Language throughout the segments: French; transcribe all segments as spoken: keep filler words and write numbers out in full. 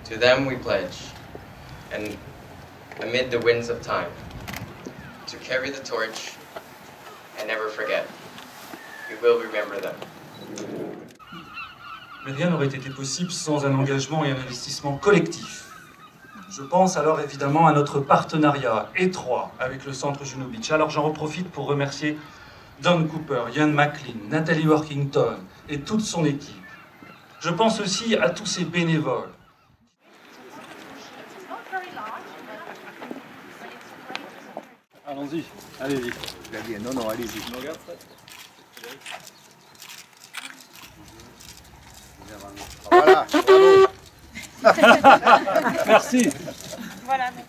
To them we pledge, and amid the winds of time, to carry the torch and never forget. We will remember them. Mais rien n'aurait été possible sans un engagement et un investissement collectif. Je pense alors évidemment à notre partenariat étroit avec le Centre Juno Beach. Alors j'en profite pour remercier Don Cooper, Ian McLean, Nathalie Workington et toute son équipe. Je pense aussi à tous ces bénévoles. Allons-y, allez-y. Non, non, allez-y. Regarde ça. Voilà, bravo. Merci. Voilà, merci.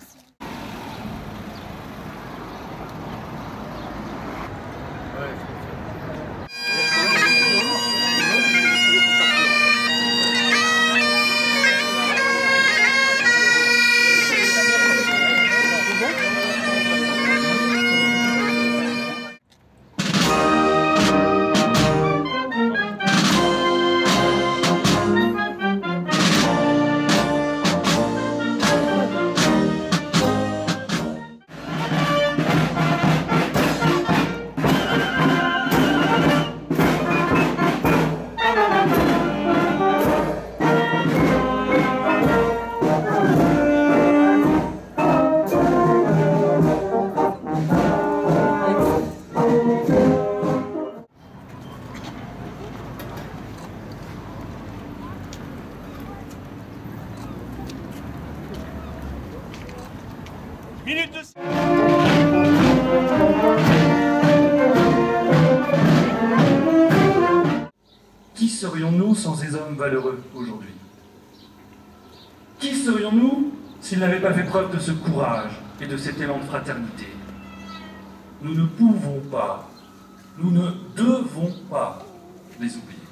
Minute de... Qui serions-nous sans ces hommes valeureux aujourd'hui? Qui serions-nous s'ils n'avaient pas fait preuve de ce courage et de cet élan de fraternité? Nous ne pouvons pas, nous ne devons pas les oublier.